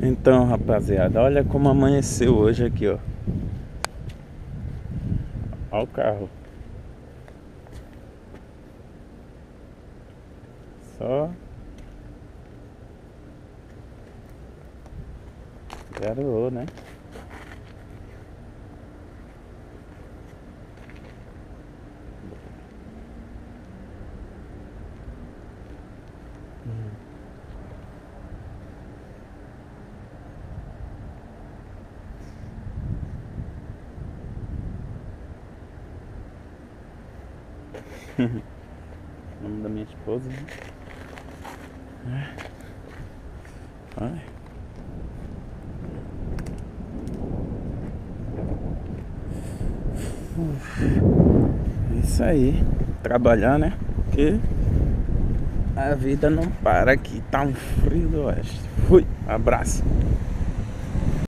Então, rapaziada, olha como amanheceu hoje aqui, ó. Olha o carro. Só garoou, né? O nome da minha esposa, né? Ai. Isso aí, trabalhar, né? Porque a vida não para aqui, tá um frio do oeste. Fui, abraço.